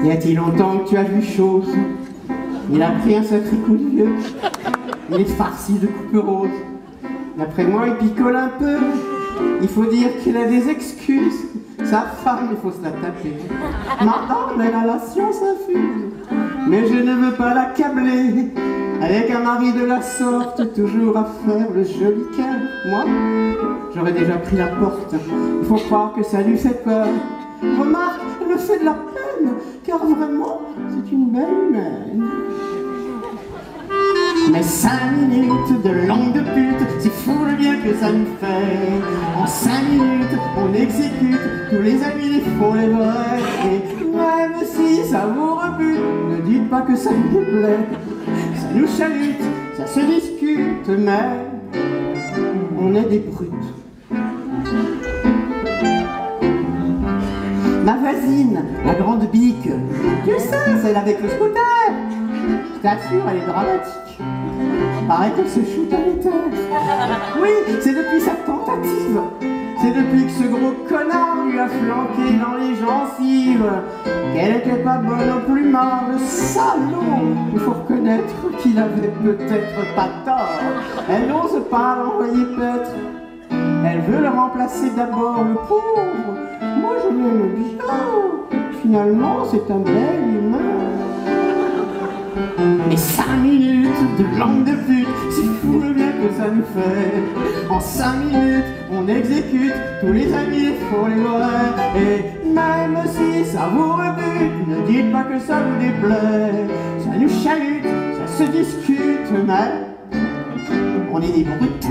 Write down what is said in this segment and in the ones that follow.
Y a-t-il longtemps que tu as vu chose? Il a pris un sacré coup de vieux. Il est farci de coupes roses. D'après moi, il picole un peu. Il faut dire qu'il a des excuses. Sa femme, il faut se la taper. Madame, elle a la science infuse. Mais je ne veux pas l'accabler. Avec un mari de la sorte, toujours à faire le joli cœur. Moi, j'aurais déjà pris la porte. Il faut croire que ça lui fait peur. Remarque, elle me fait de la peine, car vraiment, c'est une belle humaine. Mais 5 minutes de langue de pute, c'est fou le bien que ça nous fait. En 5 minutes, on exécute tous les amis, les faux, les vrais. Et même si ça vous rebute, ne dites pas que ça vous déplaît. Ça nous chalute, ça se discute, mais on est des brutes. Ma voisine, la grande bique, tu sais, celle avec le scooter. Je t'assure, elle est dramatique. Paraît qu'elle se shoot à l'éther. Oui, c'est depuis sa tentative. C'est depuis que ce gros connard lui a flanqué dans les gencives qu'elle était pas bonne au plumard, le salaud. Il faut reconnaître qu'il avait peut-être pas tort. Elle n'ose pas l'envoyer paître. Elle veut le remplacer d'abord, le pauvre. Moi je l'aime bien. Finalement c'est un bel humain. Mais 5 minutes de langue de pute, c'est fou le bien que ça nous fait. En 5 minutes, on exécute tous les amis, les faux, les vrais. Et même si ça vous rebute, ne dites pas que ça vous déplaît. Ça nous chalute, ça se discute, mais on est des brutes.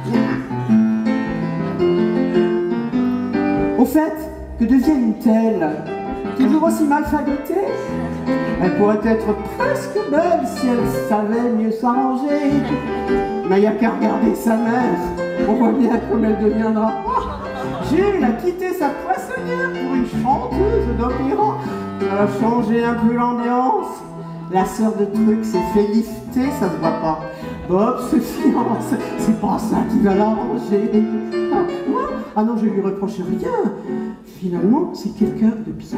Au fait, que devient une telle? Toujours aussi mal fagotée? Elle pourrait être presque belle si elle savait mieux s'arranger. Mais il n'y a qu'à regarder sa mère, on voit bien comme elle deviendra. Jules a quitté sa poissonnière pour une chanteuse d'opéra. Elle a changé un peu l'ambiance. La sœur de truc s'est fait lifter, ça se voit pas. Bob se fiance, c'est pas ça qui va l'arranger. Ah non, je lui reproche rien. Finalement, c'est quelqu'un de bien.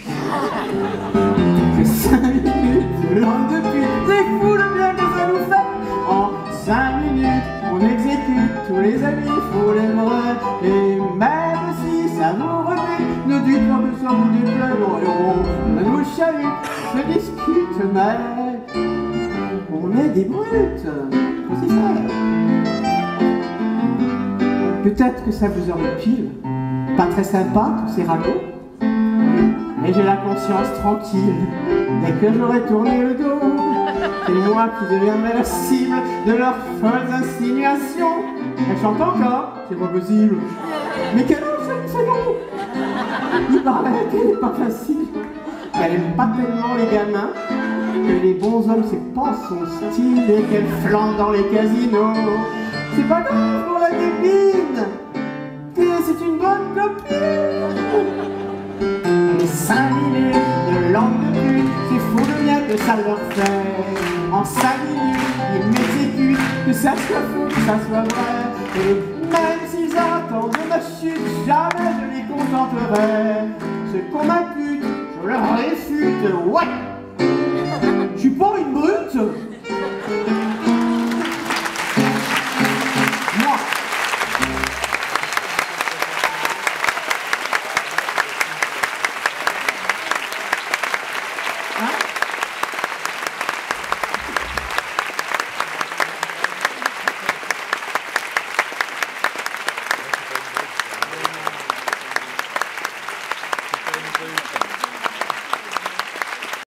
Que 5 minutes de langue de pute, c'est fou le bien que ça nous fait. En 5 minutes, on exécute tous les amis, faux les vrais. Et même si ça nous rebute, ne dites pas que ça vous déplaît. On nous chalute, se discute, mais on est des brutes. C'est ça. Peut-être que ça vous horripile. Pas très sympa, tous ces ragots. Mais j'ai la conscience tranquille. Dès que j'aurai tourné le dos, c'est moi qui deviendrai la cible de leurs folles insinuations. Elle chante encore, c'est pas possible. Mais quelle enchaîne, c'est long. Il paraît qu'elle n'est pas facile, qu'elle aime pas tellement les gamins, que les bons hommes c'est pas son style et qu'elle flambe dans les casinos. C'est pas grave pour la débine, c'est une bonne copine. Les 5 minutes de langue de pute, c'est fou le bien que ça leur fait. En 5 minutes, ils m'exécutent, que ça soit fou, que ça soit vrai. Et même s'ils attendent ma chute, jamais je les contenterai. Ce qu'on m'impute, je leur réfute, ouais. Je suis pas